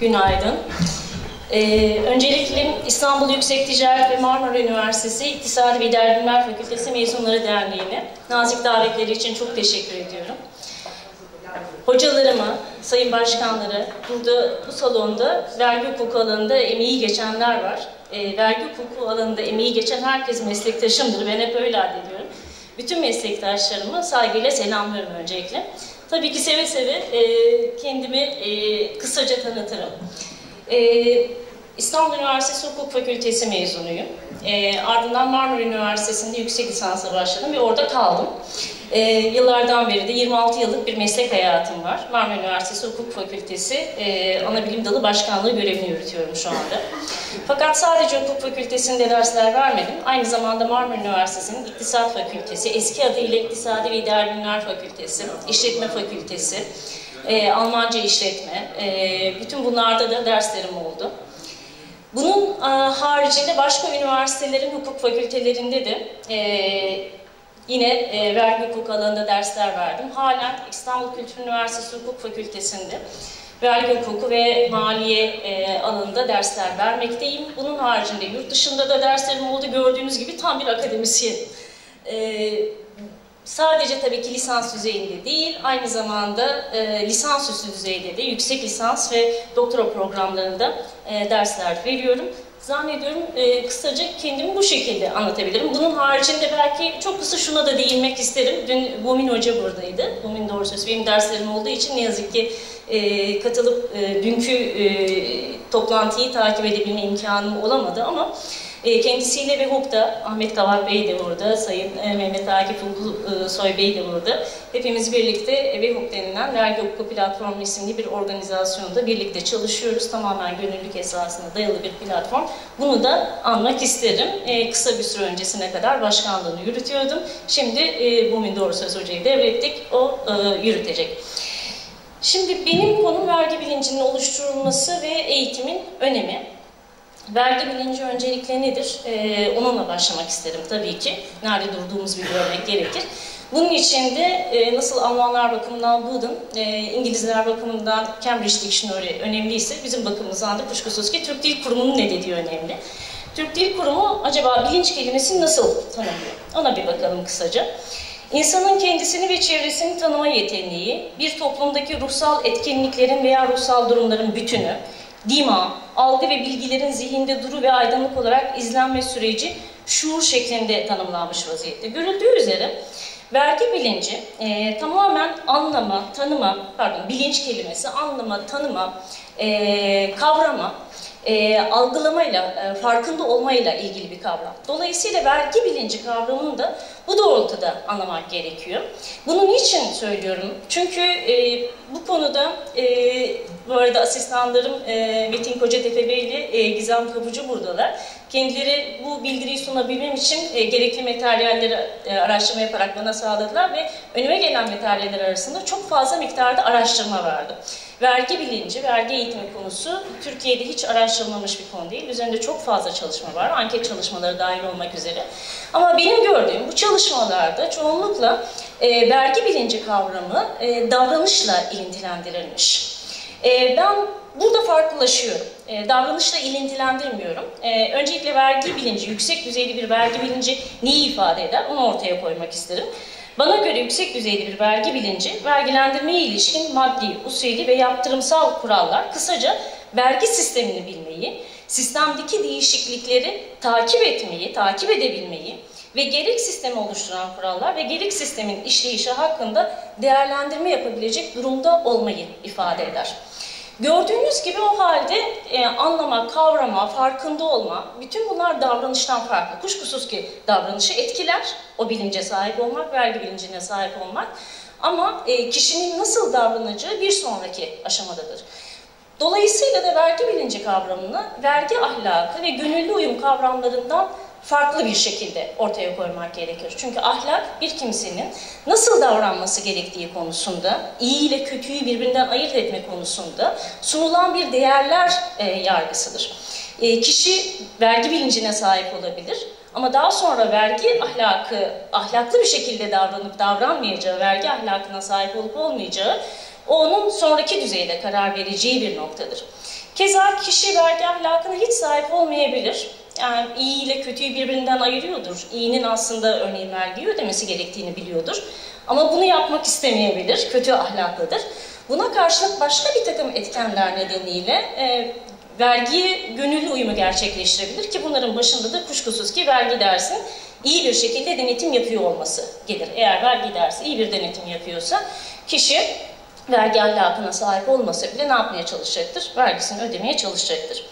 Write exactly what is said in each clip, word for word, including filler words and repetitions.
Günaydın. Ee, öncelikle İstanbul Yüksek Ticaret ve Marmara Üniversitesi İktisadi ve İdari Bilimler Fakültesi Mezunları Derneği'ne nazik davetleri için çok teşekkür ediyorum. Hocalarıma, sayın başkanları, burada bu salonda vergi hukuku alanında emeği geçenler var. E, vergi hukuku alanında emeği geçen herkes meslektaşımdır. Ben hep öyle addediyorum. Bütün meslektaşlarımı saygıyla selamlıyorum öncelikle. Tabii ki seve seve e, kendimi e, kısaca tanıtırım. E, İstanbul Üniversitesi Hukuk Fakültesi mezunuyum. E, ardından Marmara Üniversitesi'nde yüksek lisansa başladım ve orada kaldım. E, yıllardan beri de yirmi altı yıllık bir meslek hayatım var. Marmara Üniversitesi Hukuk Fakültesi e, Anabilim Dalı Başkanlığı görevini yürütüyorum şu anda. Fakat sadece hukuk fakültesinde dersler vermedim. Aynı zamanda Marmara Üniversitesi'nin İktisat Fakültesi, eski adıyla İktisadi ve İdari Bilimler Fakültesi, İşletme Fakültesi, e, Almanca İşletme, e, bütün bunlarda da derslerim oldu. Bunun e, haricinde başka üniversitelerin hukuk fakültelerinde de e, yine e, vergi hukuk alanında dersler verdim. Halen İstanbul Kültür Üniversitesi Hukuk Fakültesi'nde vergi hukuku ve maliye e, alanında dersler vermekteyim. Bunun haricinde yurt dışında da derslerim oldu. Gördüğünüz gibi tam bir akademisyen. E, sadece tabii ki lisans düzeyinde değil, aynı zamanda e, lisansüstü düzeyde de yüksek lisans ve doktora programlarında e, dersler veriyorum. Zannediyorum e, kısaca kendimi bu şekilde anlatabilirim. Bunun haricinde belki çok kısa şuna da değinmek isterim. Dün Bumin Hoca buradaydı. Bumin doğru söz benim derslerim olduğu için ne yazık ki e, katılıp e, dünkü e, toplantıyı takip edebilme imkanım olamadı ama e, kendisiyle ve HUK'ta, Ahmet Kavak Bey de burada, Sayın e, Mehmet Akif e, Soy Bey de burada. Hepimiz birlikte ve HUK denilen Vergi Hukuku Platformu isimli bir organizasyonda birlikte çalışıyoruz. Tamamen gönüllülük esasına dayalı bir platform. Bunu da anmak isterim. E, kısa bir süre öncesine kadar başkanlığını yürütüyordum. Şimdi e, Bumin Doğru Söz Hoca'yı devrettik, o e, yürütecek. Şimdi benim konum vergi bilincinin oluşturulması ve eğitimin önemi. Vergi bilinci öncelikle nedir? Ee, onunla başlamak isterim tabii ki. Nerede durduğumuzu bir görmek gerekir. Bunun için de e, nasıl Almanlar bakımından Budun, e, İngilizler bakımından Cambridge Dictionary önemliyse bizim bakımımızdan da kuşkusuz ki Türk Dil Kurumu'nun ne dediği önemli. Türk Dil Kurumu acaba bilinç kelimesini nasıl tanımlıyor? Ona bir bakalım kısaca. İnsanın kendisini ve çevresini tanıma yeteneği, bir toplumdaki ruhsal etkinliklerin veya ruhsal durumların bütünü, dima, algı ve bilgilerin zihinde duru ve aydınlık olarak izlenme süreci şuur şeklinde tanımlanmış vaziyette. Görüldüğü üzere vergi bilinci e, tamamen anlama, tanıma, pardon bilinç kelimesi anlama, tanıma, e, kavrama, E, algılamayla, e, farkında olmayla ilgili bir kavram. Dolayısıyla vergi bilinci kavramını da bu doğrultuda anlamak gerekiyor. Bunu niçin söylüyorum? Çünkü e, bu konuda, e, bu arada asistanlarım e, Metin Kocatepe Bey ile e, Gizem Kapıcı buradalar. Kendileri bu bildiriyi sunabilmem için e, gerekli materyalleri e, araştırma yaparak bana sağladılar ve önüme gelen materyaller arasında çok fazla miktarda araştırma vardı. Vergi bilinci, vergi eğitimi konusu Türkiye'de hiç araştırılmamış bir konu değil. Üzerinde çok fazla çalışma var, anket çalışmaları dahil olmak üzere. Ama benim gördüğüm bu çalışmalarda çoğunlukla e, vergi bilinci kavramı e, davranışla ilintilendirilmiş. E, ben burada farklılaşıyorum. E, davranışla ilintilendirmiyorum. E, öncelikle vergi bilinci, yüksek düzeyli bir vergi bilinci neyi ifade eder? Onu ortaya koymak isterim. Bana göre yüksek düzeyli bir vergi bilinci, vergilendirmeye ilişkin maddi, usulü ve yaptırımsal kurallar, kısaca vergi sistemini bilmeyi, sistemdeki değişiklikleri takip etmeyi, takip edebilmeyi ve gerek sistemi oluşturan kurallar ve gerek sistemin işleyişi hakkında değerlendirme yapabilecek durumda olmayı ifade eder. Gördüğünüz gibi o halde e, anlama, kavrama, farkında olma, bütün bunlar davranıştan farklı. Kuşkusuz ki davranışı etkiler, o bilince sahip olmak, vergi bilincine sahip olmak. Ama e, kişinin nasıl davranacağı bir sonraki aşamadadır. Dolayısıyla da vergi bilinci kavramını vergi ahlakı ve gönüllü uyum kavramlarından farklı bir şekilde ortaya koymak gerekir. Çünkü ahlak bir kimsenin nasıl davranması gerektiği konusunda, iyi ile kötüyü birbirinden ayırt etme konusunda sunulan bir değerler e, yargısıdır. E, kişi vergi bilincine sahip olabilir ama daha sonra vergi ahlakı, ahlaklı bir şekilde davranıp davranmayacağı, vergi ahlakına sahip olup olmayacağı, o onun sonraki düzeyde karar vereceği bir noktadır. Keza kişi vergi ahlakına hiç sahip olmayabilir. Yani iyi ile kötüyü birbirinden ayırıyordur. İyinin aslında örneğin vergiyi ödemesi gerektiğini biliyordur. Ama bunu yapmak istemeyebilir, kötü ahlaklıdır. Buna karşılık başka bir takım etkenler nedeniyle e, vergiye gönüllü uyumu gerçekleştirebilir ki bunların başında da kuşkusuz ki vergi dersin iyi bir şekilde denetim yapıyor olması gelir. Eğer vergi dersi iyi bir denetim yapıyorsa kişi vergi ahlakına sahip olmasa bile ne yapmaya çalışacaktır? Vergisini ödemeye çalışacaktır.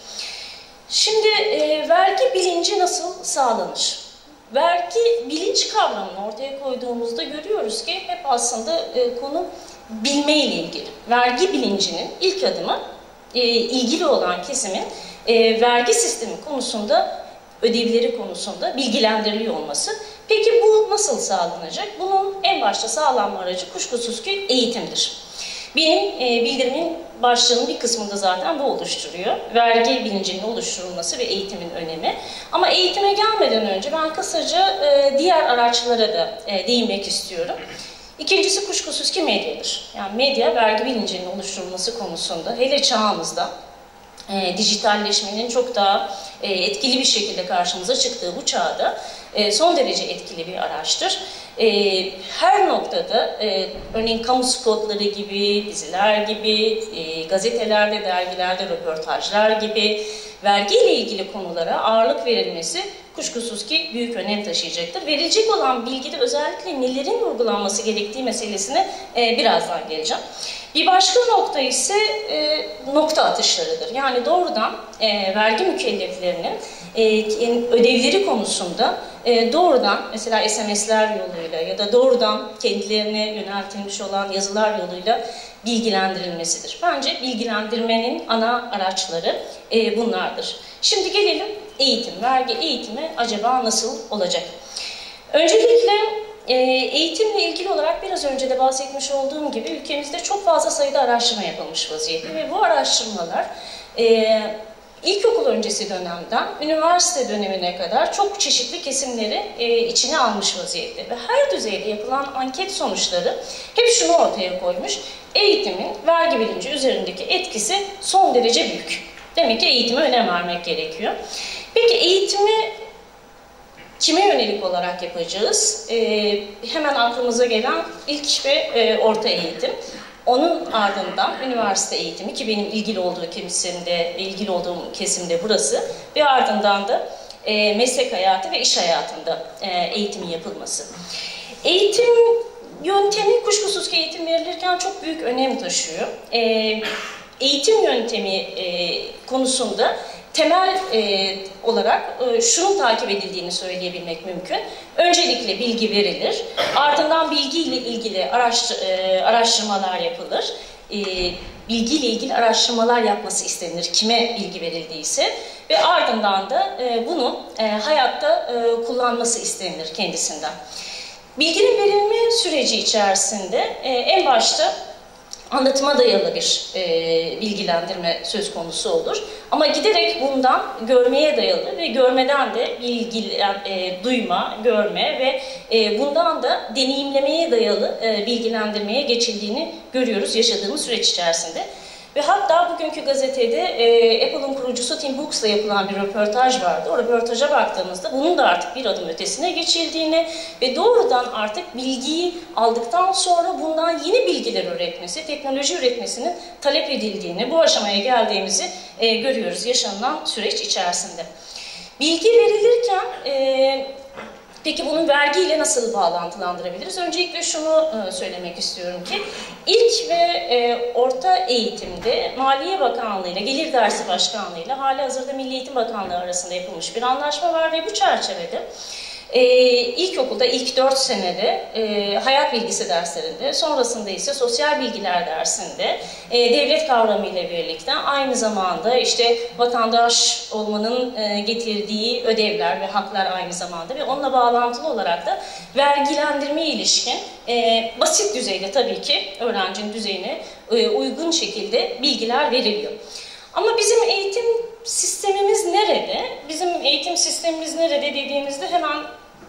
Şimdi e, vergi bilinci nasıl sağlanır? Vergi bilinç kavramını ortaya koyduğumuzda görüyoruz ki hep aslında e, konu bilme ile ilgili. Vergi bilincinin ilk adımı e, ilgili olan kesimin e, vergi sistemi konusunda, ödevleri konusunda bilgilendiriliyor olması. Peki bu nasıl sağlanacak? Bunun en başta sağlanma aracı kuşkusuz ki eğitimdir. Benim e, bildirimin başlığının bir kısmında zaten bu oluşturuyor. Vergi bilincinin oluşturulması ve eğitimin önemi. Ama eğitime gelmeden önce ben kısaca e, diğer araçlara da e, değinmek istiyorum. İkincisi kuşkusuz ki medyadır. Yani medya vergi bilincinin oluşturulması konusunda hele çağımızda e, dijitalleşmenin çok daha e, etkili bir şekilde karşımıza çıktığı bu çağda e, son derece etkili bir araçtır. E, her noktada, e, örneğin kamu spotları gibi, diziler gibi, e, gazetelerde, dergilerde röportajlar gibi vergiyle ilgili konulara ağırlık verilmesi kuşkusuz ki büyük önem taşıyacaktır. Verilecek olan bilgide özellikle nelerin vurgulanması gerektiği meselesine e, birazdan geleceğim. Bir başka nokta ise e, nokta atışlarıdır. Yani doğrudan e, vergi mükelleflerinin e, ödevleri konusunda e, doğrudan mesela S M S'ler yoluyla ya da doğrudan kendilerine yöneltilmiş olan yazılar yoluyla bilgilendirilmesidir. Bence bilgilendirmenin ana araçları e, bunlardır. Şimdi gelelim eğitim, vergi eğitimi acaba nasıl olacak? Öncelikle e, eğitimle ilgili olarak biraz önce de bahsetmiş olduğum gibi ülkemizde çok fazla sayıda araştırma yapılmış vaziyette ve bu araştırmalar e, ilkokul öncesi dönemden üniversite dönemine kadar çok çeşitli kesimleri e, içine almış vaziyette ve her düzeyde yapılan anket sonuçları hep şunu ortaya koymuş: eğitimin vergi bilinci üzerindeki etkisi son derece büyük. Demek ki eğitime önem vermek gerekiyor. Peki eğitimi kime yönelik olarak yapacağız? Ee, hemen aklımıza gelen ilk ve e, orta eğitim. Onun ardından üniversite eğitimi ki benim ilgili olduğu kesimde, ilgili olduğum kesimde burası ve ardından da e, meslek hayatı ve iş hayatında e, eğitimin yapılması. Eğitim yöntemi kuşkusuz ki eğitim verilirken çok büyük önem taşıyor. E, eğitim yöntemi e, konusunda temel e, olarak e, şunun takip edildiğini söyleyebilmek mümkün. Öncelikle bilgi verilir, ardından bilgiyle ilgili araştır, e, araştırmalar yapılır. E, bilgiyle ilgili araştırmalar yapması istenir, kime bilgi verildiyse ve ardından da e, bunu e, hayatta e, kullanması istenir kendisinden. Bilginin verilme süreci içerisinde e, en başta anlatıma dayalı bir e, bilgilendirme söz konusu olur. Ama giderek bundan görmeye dayalı ve görmeden de bilgi, e, duyma, görme ve e, bundan da deneyimlemeye dayalı e, bilgilendirmeye geçildiğini görüyoruz yaşadığımız süreç içerisinde. Ve hatta bugünkü gazetede e, Apple'ın kurucusu Tim Brooks'la yapılan bir röportaj vardı. O röportaja baktığımızda bunun da artık bir adım ötesine geçildiğini ve doğrudan artık bilgiyi aldıktan sonra bundan yeni bilgiler üretmesi, teknoloji üretmesinin talep edildiğini, bu aşamaya geldiğimizi e, görüyoruz yaşanılan süreç içerisinde. Bilgi verilirken e, peki bunun vergiyle nasıl bağlantılandırabiliriz? Öncelikle şunu e, söylemek istiyorum ki ilk ve e, orta eğitimde Maliye Bakanlığı ile Gelir Dersi Başkanlığı ile hali hazırda Milli Eğitim Bakanlığı arasında yapılmış bir anlaşma var ve bu çerçevede e, ilkokulda ilk dört senede e, hayat bilgisi derslerinde, sonrasında ise sosyal bilgiler dersinde e, devlet kavramı ile birlikte aynı zamanda işte vatandaş olmanın e, getirdiği ödevler ve haklar aynı zamanda ve onunla bağlantılı olarak da vergilendirmeye ilişkin e, basit düzeyde tabii ki öğrencinin düzeyine e, uygun şekilde bilgiler veriliyor. Ama bizim eğitim sistemimiz nerede? Bizim eğitim sistemimiz nerede dediğimizde hemen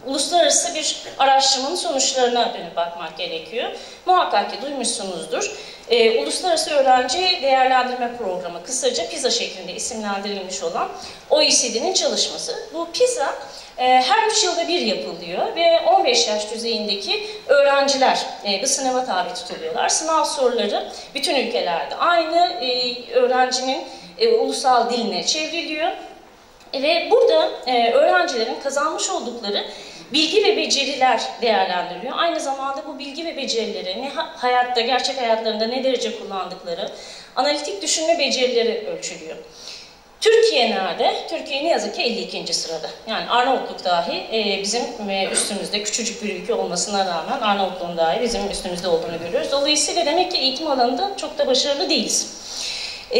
uluslararası bir araştırmanın sonuçlarına dönüp bakmak gerekiyor. Muhakkak ki duymuşsunuzdur. E, Uluslararası Öğrenci Değerlendirme Programı, kısaca PISA şeklinde isimlendirilmiş olan O E C D'nin çalışması. Bu PISA e, her üç yılda bir yapılıyor ve on beş yaş düzeyindeki öğrenciler e, bu sınava tabi tutuluyorlar. Sınav soruları bütün ülkelerde aynı, e, öğrencinin e, ulusal diline çevriliyor. Ve burada e, öğrencilerin kazanmış oldukları bilgi ve beceriler değerlendiriliyor. Aynı zamanda bu bilgi ve becerileri ne hayatta, gerçek hayatlarında ne derece kullandıkları, analitik düşünme becerileri ölçülüyor. Türkiye nerede? Türkiye ne yazık ki elli ikinci sırada. Yani Arnavutluk dahi e, bizim e, üstümüzde, küçücük bir ülke olmasına rağmen Arnavutluğun dahi bizim üstümüzde olduğunu görüyoruz. Dolayısıyla demek ki eğitim alanında çok da başarılı değiliz. E,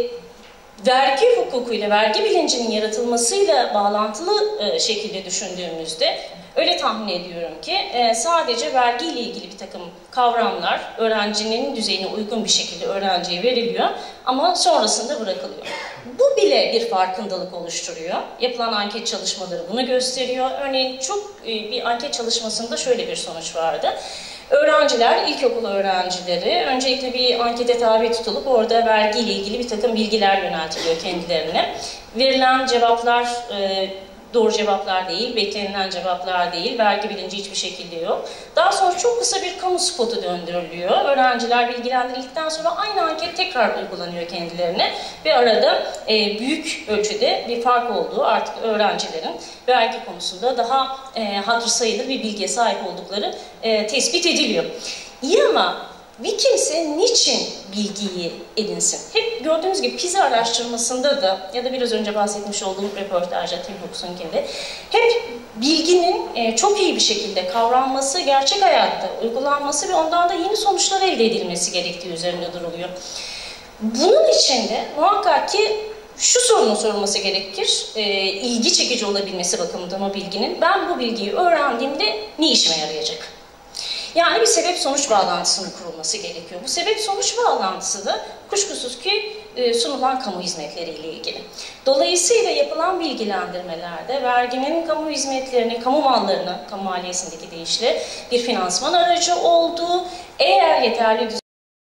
Vergi hukukuyla, vergi bilincinin yaratılmasıyla bağlantılı e, şekilde düşündüğümüzde öyle tahmin ediyorum ki e, sadece vergi ile ilgili bir takım kavramlar öğrencinin düzeyine uygun bir şekilde öğrenciye veriliyor ama sonrasında bırakılıyor. Bu bile bir farkındalık oluşturuyor. Yapılan anket çalışmaları bunu gösteriyor. Örneğin çok e, bir anket çalışmasında şöyle bir sonuç vardı. Öğrenciler, ilkokul öğrencileri öncelikle bir ankete tabi tutulup orada vergiyle ilgili bir takım bilgiler yöneltiliyor kendilerine. Verilen cevaplar e, doğru cevaplar değil, beklenilen cevaplar değil, vergi bilinci hiçbir şekilde yok. Daha sonra çok kısa bir kamu spotu döndürülüyor. Öğrenciler bilgilendirildikten sonra aynı anket tekrar uygulanıyor kendilerine ve arada e, büyük ölçüde bir fark olduğu, artık öğrencilerin vergi konusunda daha e, hatır sayılır bir bilgiye sahip oldukları e, tespit ediliyor. İyi ama bir kimse niçin bilgiyi edinsin? Hep gördüğünüz gibi PISA araştırmasında da ya da biraz önce bahsetmiş olduğum röportajda Tim Hooks'unkinde hep bilginin çok iyi bir şekilde kavranması, gerçek hayatta uygulanması ve ondan da yeni sonuçlar elde edilmesi gerektiği üzerinde duruluyor. Bunun için de muhakkak ki şu sorunun sorulması gerekir, e, ilgi çekici olabilmesi bakımından o bilginin, ben bu bilgiyi öğrendiğimde ne işime yarayacak? Yani bir sebep-sonuç bağlantısının kurulması gerekiyor. Bu sebep-sonuç bağlantısı da kuşkusuz ki e, sunulan kamu hizmetleri ile ilgili. Dolayısıyla yapılan bilgilendirmelerde verginin kamu hizmetlerini, kamu mallarını, kamu maliyesindeki deyişle bir finansman aracı olduğu, eğer yeterli